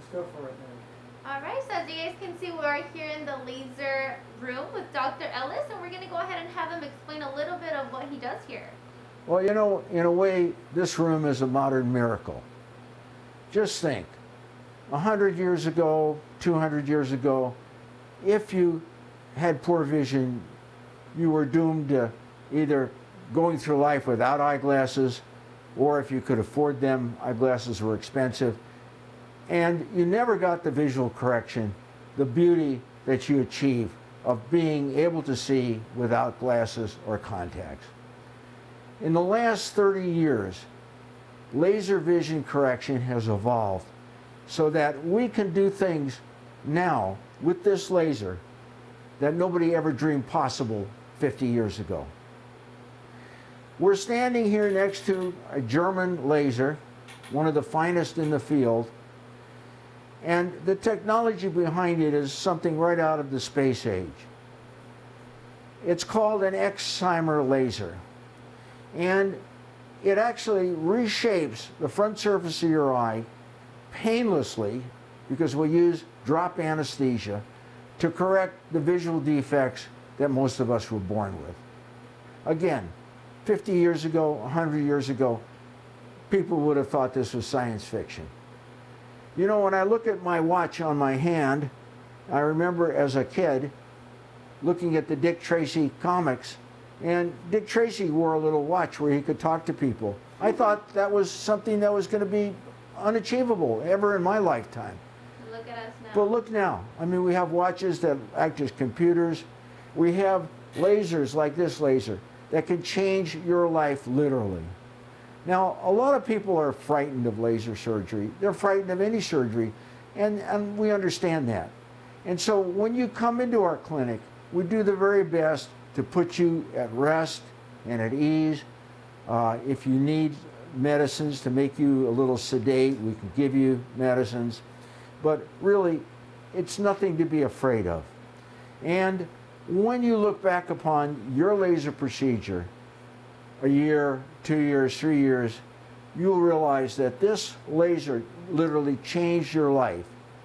go for it then. All right, so as you guys can see, we're here in the laser room with Dr. Ellis, and we're going to go ahead and have him explain a little bit of what he does here. Well, you know, in a way, this room is a modern miracle. Just think, 100 years ago, 200 years ago, if you had poor vision, you were doomed to either going through life without eyeglasses, or if you could afford them, eyeglasses were expensive. And you never got the visual correction, the beauty that you achieve of being able to see without glasses or contacts. In the last 30 years, laser vision correction has evolved so that we can do things now with this laser that nobody ever dreamed possible 50 years ago. We're standing here next to a German laser, one of the finest in the field, and the technology behind it is something right out of the space age. It's called an excimer laser, and it actually reshapes the front surface of your eye painlessly, because we use drop anesthesia to correct the visual defects that most of us were born with. Again, 50 years ago, 100 years ago, people would have thought this was science fiction. You know, when I look at my watch on my hand, I remember as a kid looking at the Dick Tracy comics, and Dick Tracy wore a little watch where he could talk to people. I thought that was something that was going to be unachievable ever in my lifetime. Look at us now. But look now. I mean, we have watches that act as computers. We have lasers like this laser that can change your life literally. Now, a lot of people are frightened of laser surgery. They're frightened of any surgery, and we understand that. And so when you come into our clinic, we do the very best to put you at rest and at ease. If you need medicines to make you a little sedate, we can give you medicines. But really, it's nothing to be afraid of. And when you look back upon your laser procedure, a year, 2 years, 3 years, you'll realize that this laser literally changed your life.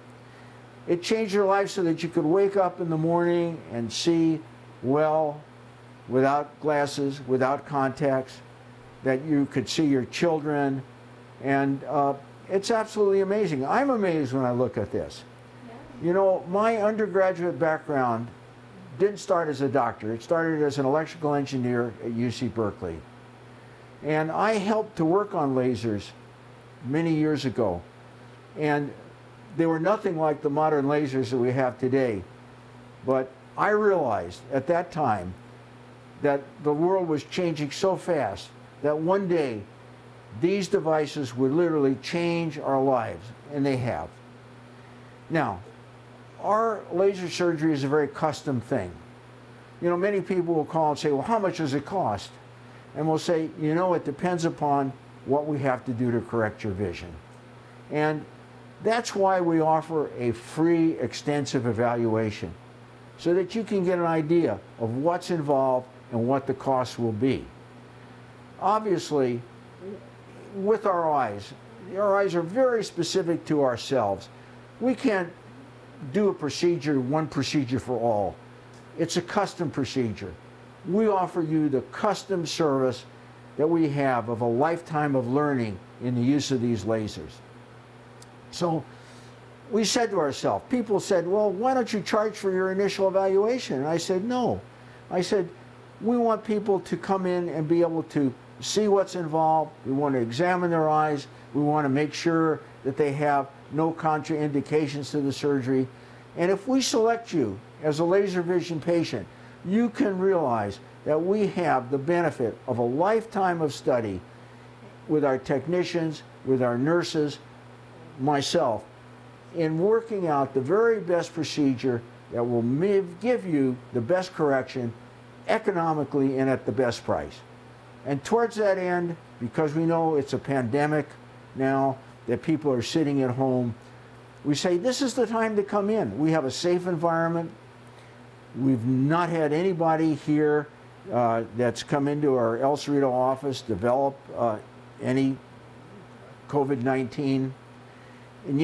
It changed your life so that you could wake up in the morning and see well without glasses, without contacts, that you could see your children, and it's absolutely amazing. I'm amazed when I look at this. Yeah. You know, my undergraduate background didn't start as a doctor. It started as an electrical engineer at UC Berkeley. And I helped to work on lasers many years ago. And they were nothing like the modern lasers that we have today. But I realized at that time that the world was changing so fast that one day these devices would literally change our lives, and they have. Now, our laser surgery is a very custom thing. You know, many people will call and say, well, how much does it cost? And we'll say, you know, it depends upon what we have to do to correct your vision. And that's why we offer a free, extensive evaluation, so that you can get an idea of what's involved and what the cost will be. Obviously, with our eyes are very specific to ourselves. We can't do a procedure, one procedure for all. It's a custom procedure. We offer you the custom service that we have of a lifetime of learning in the use of these lasers. So we said to ourselves, people said, well, why don't you charge for your initial evaluation? And I said, no. I said, we want people to come in and be able to see what's involved. We want to examine their eyes. We want to make sure that they have no contraindications to the surgery. And if we select you as a laser vision patient, you can realize that we have the benefit of a lifetime of study with our technicians, with our nurses, myself, in working out the very best procedure that will give you the best correction economically and at the best price. And towards that end, because we know it's a pandemic now, that people are sitting at home, we say this is the time to come in. We have a safe environment. We've not had anybody here that's come into our El Cerrito office develop any COVID-19. And yet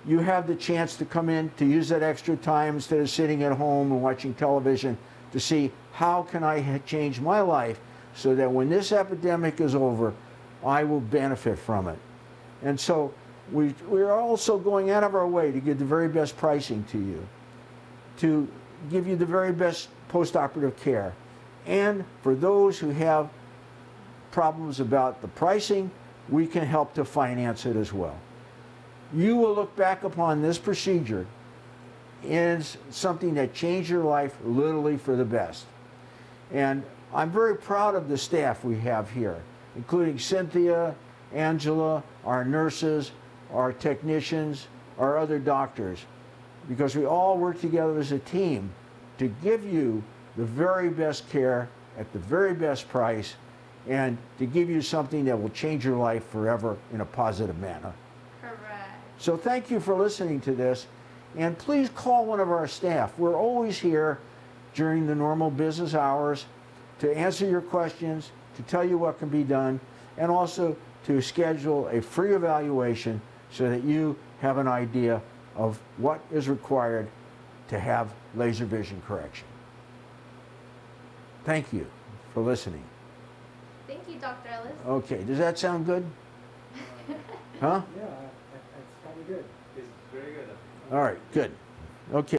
you have the chance to come in to use that extra time instead of sitting at home and watching television to see how can I change my life so that when this epidemic is over, I will benefit from it. And so we're also going out of our way to give the very best pricing to you, to give you the very best post-operative care. And for those who have problems about the pricing, we can help to finance it as well. You will look back upon this procedure as something that changed your life literally for the best. And I'm very proud of the staff we have here, including Cynthia, Angela, our nurses, our technicians, our other doctors, because we all work together as a team to give you the very best care at the very best price and to give you something that will change your life forever in a positive manner. Correct. So thank you for listening to this, and please call one of our staff. We're always here during the normal business hours to answer your questions, to tell you what can be done, and also to schedule a free evaluation so that you have an idea of what is required to have laser vision correction. Thank you for listening. Thank you, Dr. Ellis. Okay, does that sound good? Huh? Yeah, that's kind of good. It's very good. All right, good. Okay.